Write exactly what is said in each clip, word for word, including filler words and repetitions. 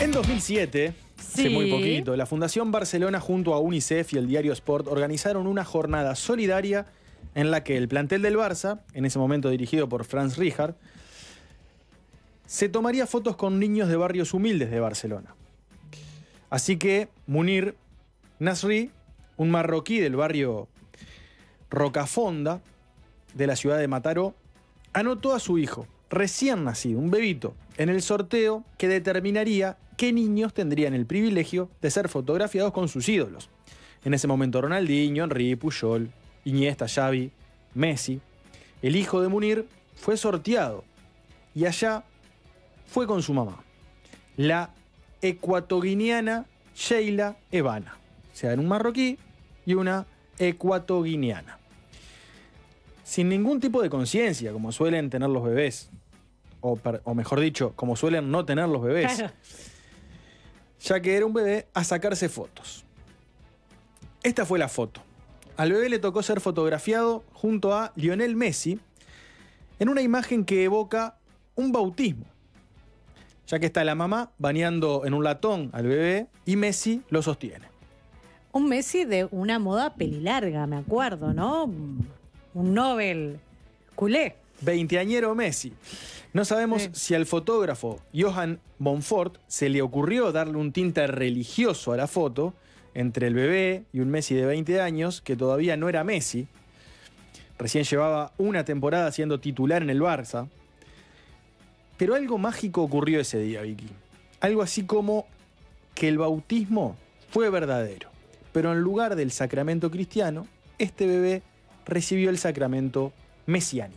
En dos mil siete, Sí. hace muy poquito, la Fundación Barcelona junto a UNICEF y el diario Sport organizaron una jornada solidaria en la que el plantel del Barça, en ese momento dirigido por Franz Rijkaard, se tomaría fotos con niños de barrios humildes de Barcelona. Así que Munir Nasri, un marroquí del barrio Rocafonda de la ciudad de Mataró, anotó a su hijo, recién nacido, un bebito, en el sorteo que determinaría qué niños tendrían el privilegio de ser fotografiados con sus ídolos. En ese momento Ronaldinho, Henry, Puyol, Iniesta, Xavi, Messi. El hijo de Munir fue sorteado y allá fue con su mamá, la ecuatoguineana Sheila Evana. O sea, era un marroquí y una ecuatoguineana. Sin ningún tipo de conciencia, como suelen tener los bebés. O, per, o mejor dicho, como suelen no tener los bebés. Claro. Ya que era un bebé a sacarse fotos. Esta fue la foto. Al bebé le tocó ser fotografiado junto a Lionel Messi en una imagen que evoca un bautismo. Ya que está la mamá bañando en un latón al bebé y Messi lo sostiene. Un Messi de una moda pelilarga, me acuerdo, ¿no? Un Nobel culé. Veinteañero Messi. No sabemos Sí. si al fotógrafo Johan Bonfort se le ocurrió darle un tinte religioso a la foto entre el bebé y un Messi de veinte años que todavía no era Messi. Recién llevaba una temporada siendo titular en el Barça. Pero algo mágico ocurrió ese día, Vicky. Algo así como que el bautismo fue verdadero. Pero en lugar del sacramento cristiano, este bebé recibió el sacramento mesiánico.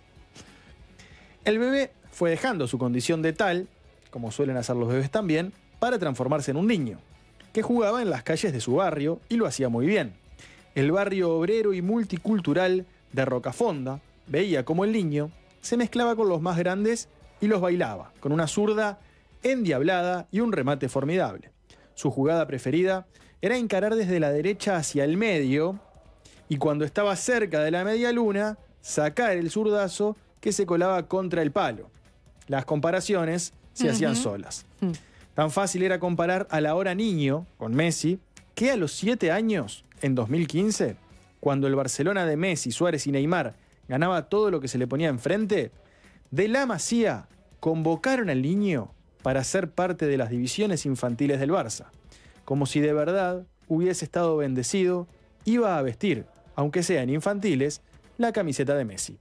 El bebé fue dejando su condición de tal, como suelen hacer los bebés también, para transformarse en un niño, que jugaba en las calles de su barrio y lo hacía muy bien. El barrio obrero y multicultural de Rocafonda veía como el niño se mezclaba con los más grandes y los bailaba, con una zurda endiablada y un remate formidable. Su jugada preferida era encarar desde la derecha hacia el medio y cuando estaba cerca de la media luna, sacar el zurdazo que se colaba contra el palo. Las comparaciones se hacían Ujú. solas. Tan fácil era comparar al ahora niño, con Messi, que a los siete años, en dos mil quince, cuando el Barcelona de Messi, Suárez y Neymar ganaba todo lo que se le ponía enfrente, de la Masía convocaron al niño para ser parte de las divisiones infantiles del Barça. Como si de verdad hubiese estado bendecido, iba a vestir, aunque sea en infantiles, la camiseta de Messi.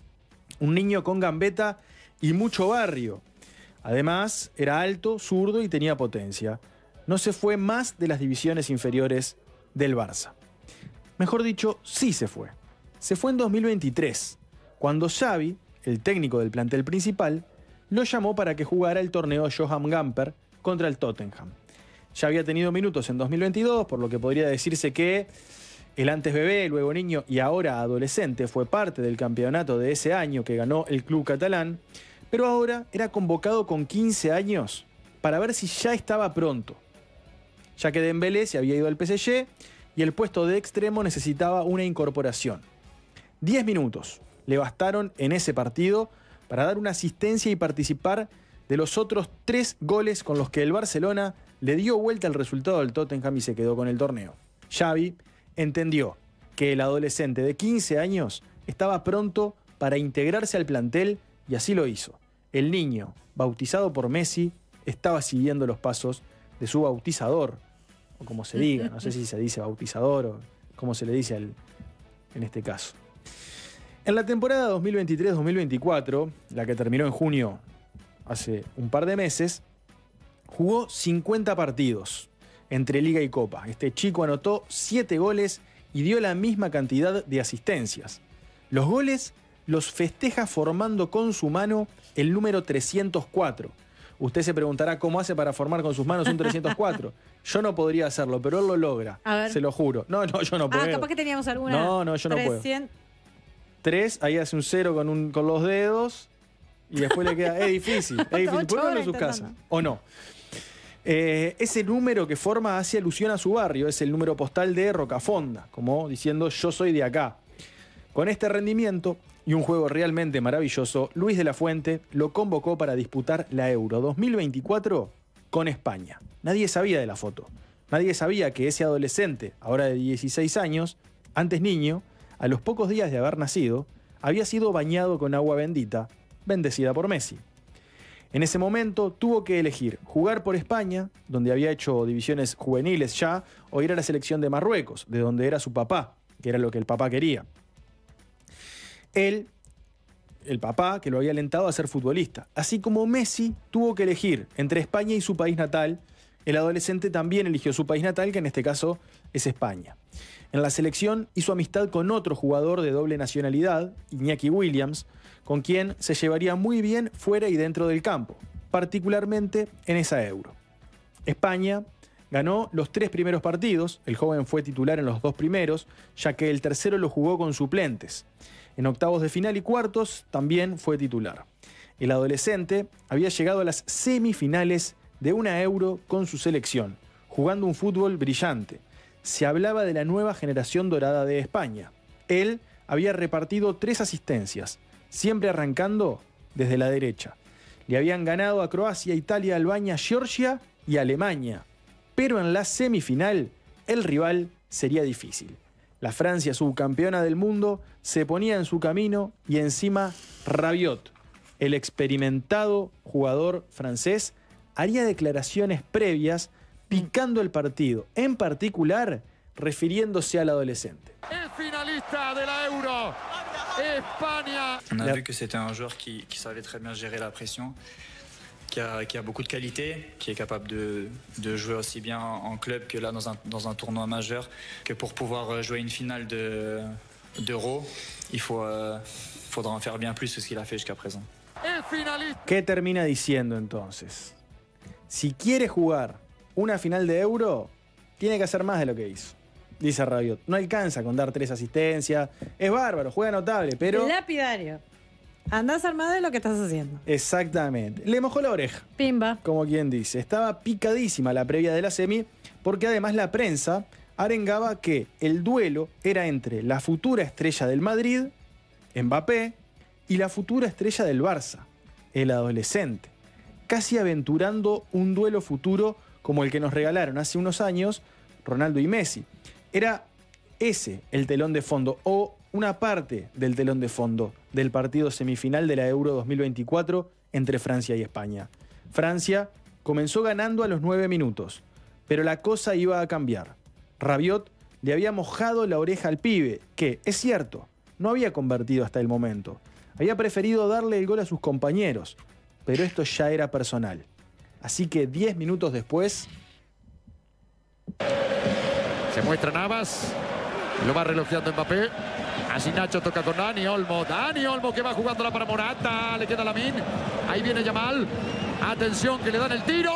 Un niño con gambeta y mucho barrio. Además, era alto, zurdo y tenía potencia. No se fue más de las divisiones inferiores del Barça. Mejor dicho, sí se fue. Se fue en dos mil veintitrés, cuando Xavi, el técnico del plantel principal, lo llamó para que jugara el torneo Johan Gamper contra el Tottenham. Ya había tenido minutos en dos mil veintidós, por lo que podría decirse que el antes bebé, luego niño y ahora adolescente fue parte del campeonato de ese año que ganó el club catalán, pero ahora era convocado con quince años para ver si ya estaba pronto, ya que Dembélé se había ido al P S G y el puesto de extremo necesitaba una incorporación. Diez minutos le bastaron en ese partido para dar una asistencia y participar de los otros tres goles con los que el Barcelona le dio vuelta al resultado del Tottenham y se quedó con el torneo. Xavi entendió que el adolescente de quince años estaba pronto para integrarse al plantel y así lo hizo. El niño, bautizado por Messi, estaba siguiendo los pasos de su bautizador, o como se diga, no sé si se dice bautizador o cómo se le dice al, en este caso. En la temporada dos mil veintitrés dos mil veinticuatro, la que terminó en junio hace un par de meses, jugó cincuenta partidos entre Liga y Copa. Este chico anotó siete goles y dio la misma cantidad de asistencias. Los goles los festeja formando con su mano el número trescientos cuatro. Usted se preguntará cómo hace para formar con sus manos un trescientos cuatro. Yo no podría hacerlo, pero él lo logra. A ver. Se lo juro. No, no, yo no puedo. Ah, capaz que teníamos alguna. No, no, yo no puedo. trescientos. Tres, ahí hace un cero con, un, con los dedos y después le queda... Es difícil, es difícil. Ocho Pónganlo en horas sus casas. intentando. ¿O no? Eh, ese número que forma hace alusión a su barrio, es el número postal de Rocafonda, como diciendo yo soy de acá. Con este rendimiento y un juego realmente maravilloso, Luis de la Fuente lo convocó para disputar la Euro dos mil veinticuatro con España. Nadie sabía de la foto. Nadie sabía que ese adolescente, ahora de dieciséis años, antes niño, a los pocos días de haber nacido, había sido bañado con agua bendita, bendecida por Messi. En ese momento tuvo que elegir jugar por España, donde había hecho divisiones juveniles ya, o ir a la selección de Marruecos, de donde era su papá, que era lo que el papá quería. Él, el papá, que lo había alentado a ser futbolista. Así como Messi tuvo que elegir entre España y su país natal, el adolescente también eligió su país natal, que en este caso es España. En la selección hizo amistad con otro jugador de doble nacionalidad, Iñaki Williams, con quien se llevaría muy bien fuera y dentro del campo, particularmente en esa Euro. España ganó los tres primeros partidos, el joven fue titular en los dos primeros, ya que el tercero lo jugó con suplentes. En octavos de final y cuartos también fue titular. El adolescente había llegado a las semifinales de una Euro con su selección, jugando un fútbol brillante. Se hablaba de la nueva generación dorada de España. Él había repartido tres asistencias, siempre arrancando desde la derecha. Le habían ganado a Croacia, Italia, Albania, Georgia y Alemania. Pero en la semifinal, el rival sería difícil. La Francia, subcampeona del mundo, se ponía en su camino y encima Rabiot, el experimentado jugador francés, haría declaraciones previas picando el partido, en particular refiriéndose al adolescente. El finalista de la Euro, España. On a vu que c'était un joueur qui, qui savait très bien gérer la pression, qui a, qui a beaucoup de qualité, qui est capable de, de jouer aussi bien en club que là dans un, dans un tournoi majeur, que pour pouvoir jouer une finale de, d'Euro, il faut, euh, faudra en faire bien plus que ce qu'il a fait jusqu'à présent. ¿Qué termina diciendo entonces? Si quiere jugar una final de Euro, tiene que hacer más de lo que hizo, dice Rabiot. No alcanza con dar tres asistencias. Es bárbaro, juega notable, pero... Lapidario. Andás armado de lo que estás haciendo. Exactamente. Le mojó la oreja. Pimba. Como quien dice. Estaba picadísima la previa de la semi, porque además la prensa arengaba que el duelo era entre la futura estrella del Madrid, Mbappé, y la futura estrella del Barça, el adolescente. Casi aventurando un duelo futuro como el que nos regalaron hace unos años Ronaldo y Messi. Era ese el telón de fondo, o una parte del telón de fondo del partido semifinal de la Euro dos mil veinticuatro entre Francia y España. Francia comenzó ganando a los nueve minutos, pero la cosa iba a cambiar. Rabiot le había mojado la oreja al pibe, que, es cierto, no había convertido hasta el momento. Había preferido darle el gol a sus compañeros, pero esto ya era personal. Así que diez minutos después... Se muestra Navas, lo va relojeando Mbappé. Así Nacho toca con Dani Olmo. Dani Olmo que va jugándola para Morata. Le queda Lamine. Ahí viene Yamal. Atención que le dan el tiro.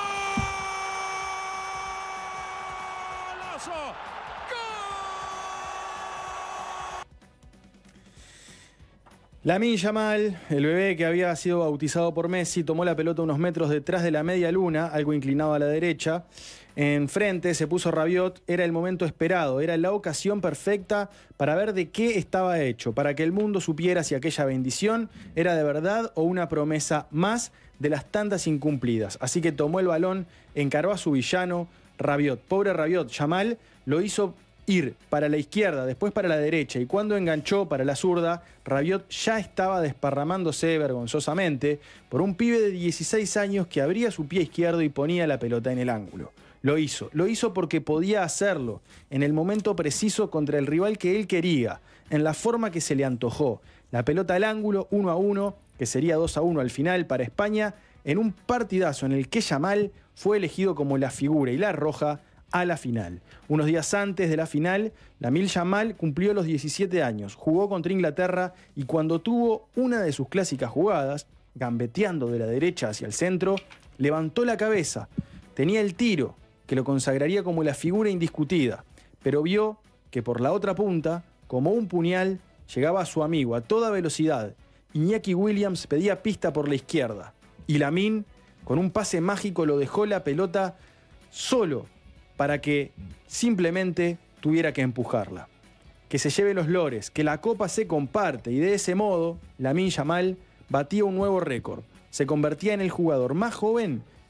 Lamine Yamal, el bebé que había sido bautizado por Messi, tomó la pelota unos metros detrás de la media luna, algo inclinado a la derecha. Enfrente se puso Rabiot, era el momento esperado, era la ocasión perfecta para ver de qué estaba hecho, para que el mundo supiera si aquella bendición era de verdad o una promesa más de las tantas incumplidas. Así que tomó el balón, encaró a su villano, Rabiot. Pobre Rabiot, Yamal lo hizo ir para la izquierda, después para la derecha, y cuando enganchó para la zurda, Rabiot ya estaba desparramándose vergonzosamente por un pibe de dieciséis años que abría su pie izquierdo y ponía la pelota en el ángulo. Lo hizo, lo hizo porque podía hacerlo, en el momento preciso contra el rival que él quería, en la forma que se le antojó. La pelota al ángulo, uno a uno, que sería dos a uno al final para España, en un partidazo en el que Yamal fue elegido como la figura y la roja a la final. Unos días antes de la final, Lamine Yamal cumplió los diecisiete años, jugó contra Inglaterra y cuando tuvo una de sus clásicas jugadas, gambeteando de la derecha hacia el centro, levantó la cabeza. Tenía el tiro, que lo consagraría como la figura indiscutida, pero vio que por la otra punta, como un puñal, llegaba a su amigo a toda velocidad. Iñaki Williams pedía pista por la izquierda y Lamine, con un pase mágico, lo dejó la pelota solo para que simplemente tuviera que empujarla. Que se lleve los lores, que la copa se comparte, y de ese modo, Lamine Yamal batía un nuevo récord. Se convertía en el jugador más joven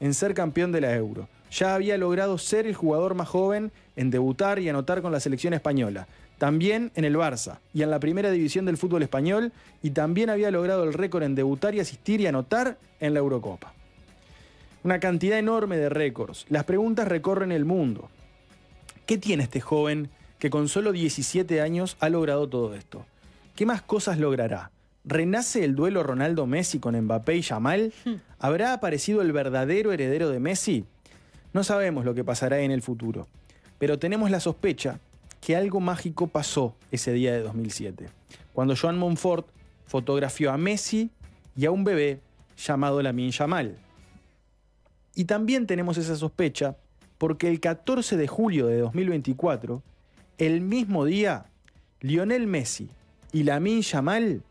en ser campeón de la Euro. Ya había logrado ser el jugador más joven en debutar y anotar con la selección española. También en el Barça y en la primera división del fútbol español, y también había logrado el récord en debutar y asistir y anotar en la Eurocopa. Una cantidad enorme de récords. Las preguntas recorren el mundo. ¿Qué tiene este joven que con solo diecisiete años ha logrado todo esto? ¿Qué más cosas logrará? ¿Renace el duelo Ronaldo-Messi con Mbappé y Yamal? ¿Habrá aparecido el verdadero heredero de Messi? No sabemos lo que pasará en el futuro, pero tenemos la sospecha que algo mágico pasó ese día de dos mil siete, cuando Joan Monfort fotografió a Messi y a un bebé llamado Lamine Yamal. Y también tenemos esa sospecha porque el catorce de julio de dos mil veinticuatro, el mismo día, Lionel Messi y Lamine Yamal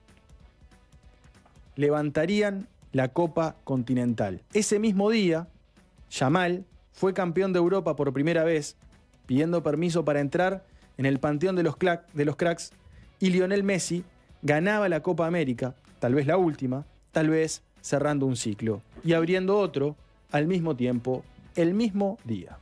levantarían la Copa Continental. Ese mismo día, Yamal fue campeón de Europa por primera vez, pidiendo permiso para entrar en el panteón de los, de los cracks, y Lionel Messi ganaba la Copa América, tal vez la última, tal vez cerrando un ciclo y abriendo otro al mismo tiempo, el mismo día.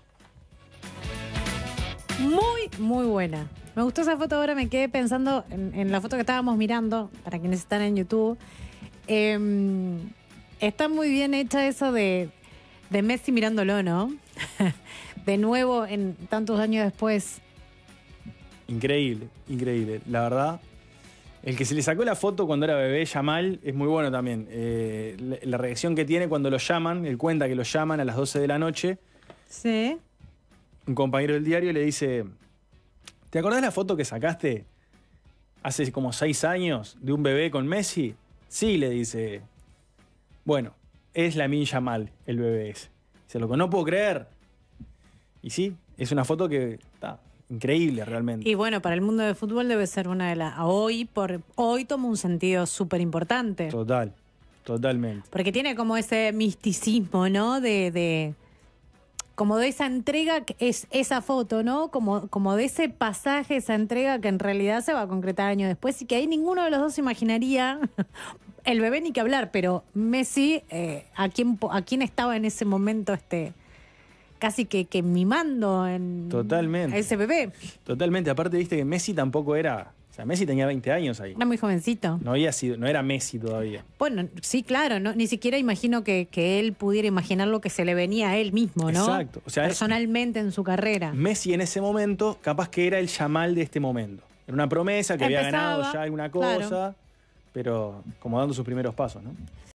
Muy, muy buena. Me gustó esa foto, ahora me quedé pensando en, en la foto que estábamos mirando, para quienes están en YouTube. Eh, está muy bien hecha eso de, de Messi mirándolo, ¿no? De nuevo, en tantos años después. Increíble, increíble. La verdad, el que se le sacó la foto cuando era bebé, Yamal, es muy bueno también. Eh, la, la reacción que tiene cuando lo llaman, él cuenta que lo llaman a las doce de la noche. Sí. Un compañero del diario le dice, ¿te acordás la foto que sacaste hace como seis años de un bebé con Messi? Sí, le dice. Bueno, es Lamine Yamal, el bebé ese. Dice, loco, no puedo creer. Y sí, es una foto que está increíble realmente. Y bueno, para el mundo del fútbol debe ser una de las... Hoy, por, hoy toma un sentido súper importante. Total, totalmente. Porque tiene como ese misticismo, ¿no? De... de como de esa entrega, que es esa foto, ¿no? Como, como de ese pasaje, esa entrega que en realidad se va a concretar años después y que ahí ninguno de los dos imaginaría, el bebé ni que hablar, pero Messi, eh, ¿a, quién, ¿a quién estaba en ese momento este casi que, que mimando en, Totalmente. a ese bebé? Totalmente, aparte viste que Messi tampoco era... O sea, Messi tenía veinte años ahí. Era muy jovencito. No había sido, no era Messi todavía. Bueno, sí, claro, no, ni siquiera imagino que, que él pudiera imaginar lo que se le venía a él mismo, ¿no? Exacto. O sea, personalmente en su carrera. Messi en ese momento, capaz que era el Yamal de este momento. Era una promesa que Empezaba, había ganado ya alguna cosa, claro. pero como dando sus primeros pasos, ¿no?